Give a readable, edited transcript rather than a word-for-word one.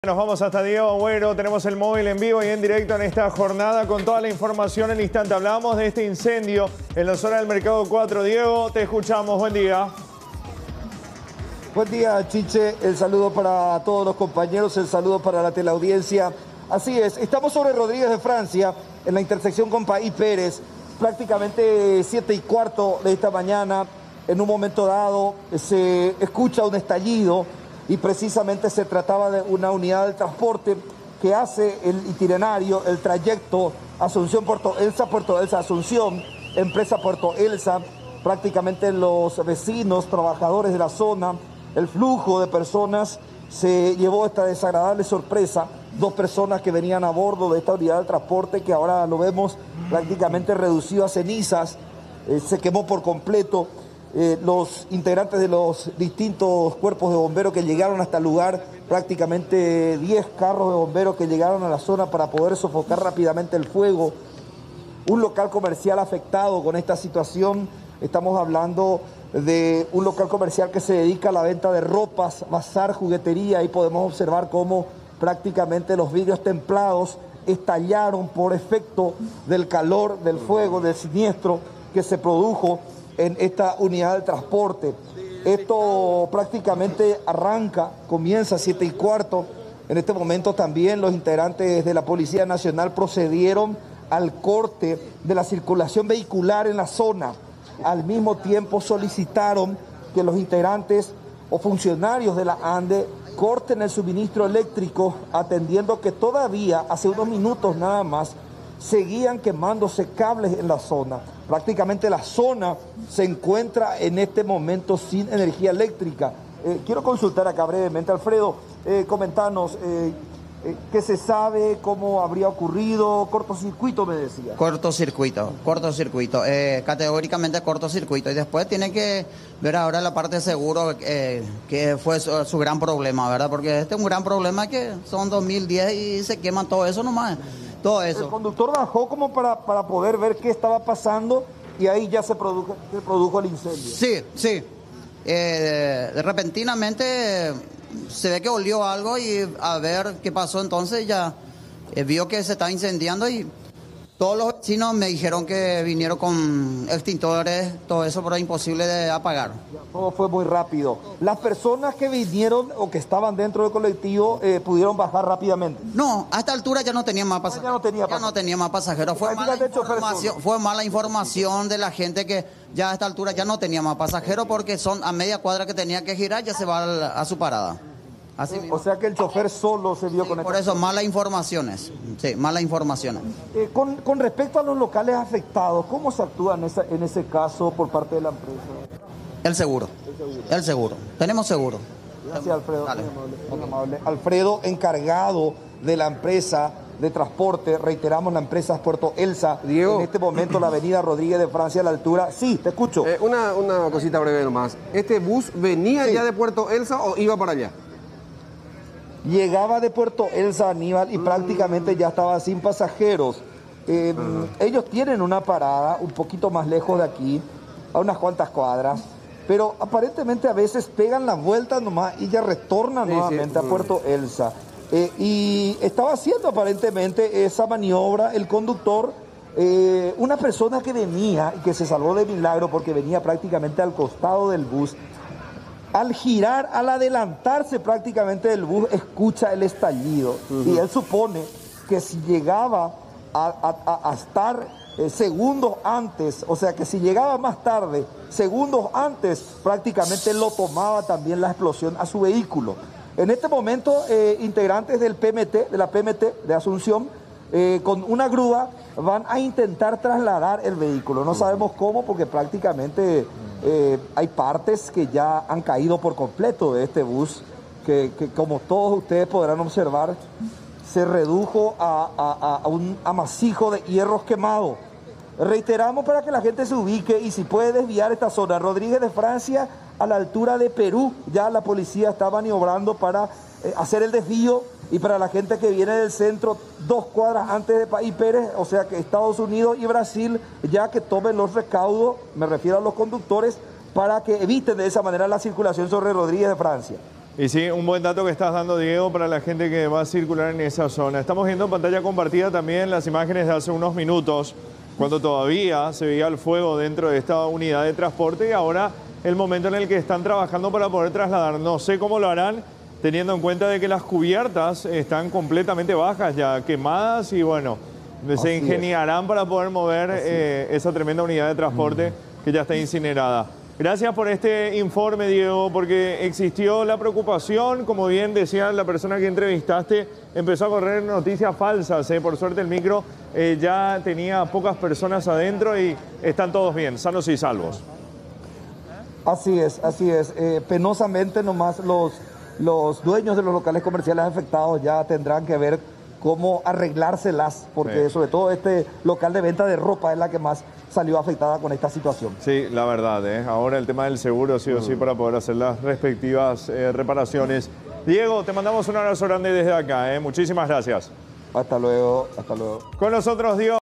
Nos vamos hasta Diego Agüero, tenemos el móvil en vivo y en directo en esta jornada con toda la información en instante. Hablamos de este incendio en la zona del Mercado 4. Diego, te escuchamos, buen día. Buen día, Chiche, el saludo para todos los compañeros, el saludo para la teleaudiencia. Así es, estamos sobre Rodríguez de Francia, en la intersección con País Pérez, prácticamente 7:15 de esta mañana. En un momento dado se escucha un estallido y precisamente se trataba de una unidad de transporte que hace el itinerario, el trayecto Asunción-Puerto Elsa-Asunción, empresa Puerto Elsa. Prácticamente los vecinos, trabajadores de la zona, el flujo de personas se llevó esta desagradable sorpresa. Dos personas que venían a bordo de esta unidad de transporte, que ahora lo vemos prácticamente reducido a cenizas, se quemó por completo. Los integrantes de los distintos cuerpos de bomberos que llegaron hasta el lugar, prácticamente 10 carros de bomberos que llegaron a la zona para poder sofocar rápidamente el fuego. Un local comercial afectado con esta situación. Estamos hablando de un local comercial que se dedica a la venta de ropas, bazar, juguetería. Ahí podemos observar cómo prácticamente los vidrios templados estallaron por efecto del calor, del fuego, del siniestro que se produjo en esta unidad de transporte. Esto prácticamente comienza a 7:15. En este momento también los integrantes de la Policía Nacional procedieron al corte de la circulación vehicular en la zona. Al mismo tiempo solicitaron que los integrantes o funcionarios de la ANDE corten el suministro eléctrico, atendiendo que todavía hace unos minutos nada más seguían quemándose cables en la zona. Prácticamente la zona se encuentra en este momento sin energía eléctrica. Quiero consultar acá brevemente, Alfredo, comentanos qué se sabe, cómo habría ocurrido, cortocircuito me decía. Cortocircuito, categóricamente cortocircuito. Y después tiene que ver ahora la parte de seguro, que fue su gran problema, ¿verdad? Porque este es un gran problema que son 2010 y se queman todo eso nomás. Todo eso. El conductor bajó como para poder ver qué estaba pasando y ahí ya se produjo el incendio. Sí. Repentinamente se ve que olió algo y a ver qué pasó, entonces ya vio que se estaba incendiando y todos los vecinos me dijeron que vinieron con extintores, todo eso, pero imposible de apagar. Todo fue muy rápido. Las personas que vinieron o que estaban dentro del colectivo pudieron bajar rápidamente. No, a esta altura ya no tenía más pasajeros. Ya no tenía más pasajeros. Fue mala información de la gente que ya a esta altura ya no tenía más pasajeros porque son a media cuadra que tenía que girar, ya se va a su parada. Así mismo. O sea que el chofer solo se vio con por eso, malas informaciones. Sí, malas informaciones. Con respecto a los locales afectados, ¿cómo se actúa en ese caso por parte de la empresa? El seguro. Tenemos seguro. Gracias, Alfredo. Muy amable. Alfredo, encargado de la empresa de transporte, reiteramos, la empresa es Puerto Elsa. Diego. En este momento la avenida Rodríguez de Francia a la altura. Sí, te escucho. Una cosita breve nomás. ¿Este bus venía ya de Puerto Elsa o iba para allá? Llegaba de Puerto Elsa, Aníbal, y prácticamente ya estaba sin pasajeros. Ellos tienen una parada un poquito más lejos de aquí, a unas cuantas cuadras, pero aparentemente a veces pegan la vuelta nomás y ya retornan nuevamente a Puerto Elsa. Y estaba haciendo aparentemente esa maniobra el conductor, una persona que venía y que se salvó de milagro porque venía prácticamente al costado del bus. Al girar, al adelantarse prácticamente del bus, escucha el estallido. Y él supone que si llegaba a estar segundos antes, o sea que si llegaba más tarde, segundos antes, prácticamente lo tomaba también la explosión a su vehículo. En este momento, integrantes del PMT, de la PMT de Asunción, con una grúa van a intentar trasladar el vehículo. No sabemos cómo, porque prácticamente hay partes que ya han caído por completo de este bus, que como todos ustedes podrán observar, se redujo a un amasijo de hierros quemados. Reiteramos para que la gente se ubique y si puede desviar esta zona. Rodríguez de Francia a la altura de Perú, ya la policía está maniobrando para hacer el desvío. Y para la gente que viene del centro, 2 cuadras antes de País Pérez, o sea que Estados Unidos y Brasil, ya que tomen los recaudos, me refiero a los conductores, para que eviten de esa manera la circulación sobre Rodríguez de Francia. Y sí, un buen dato que estás dando, Diego, para la gente que va a circular en esa zona. Estamos viendo en pantalla compartida también las imágenes de hace unos minutos, cuando todavía se veía el fuego dentro de esta unidad de transporte y ahora el momento en el que están trabajando para poder trasladar. No sé cómo lo harán, teniendo en cuenta de que las cubiertas están completamente bajas ya, quemadas y bueno, se ingeniarán para poder mover esa tremenda unidad de transporte que ya está incinerada. Gracias por este informe, Diego, porque existió la preocupación, como bien decía la persona que entrevistaste, empezó a correr noticias falsas. Por suerte el micro ya tenía pocas personas adentro y están todos bien, sanos y salvos. Así es, así es. Penosamente nomás los dueños de los locales comerciales afectados ya tendrán que ver cómo arreglárselas, porque sobre todo este local de venta de ropa es la que más salió afectada con esta situación. Sí, la verdad, ahora el tema del seguro sí o sí para poder hacer las respectivas reparaciones. Diego, te mandamos un abrazo grande desde acá, muchísimas gracias. Hasta luego, hasta luego. Con nosotros, Diego.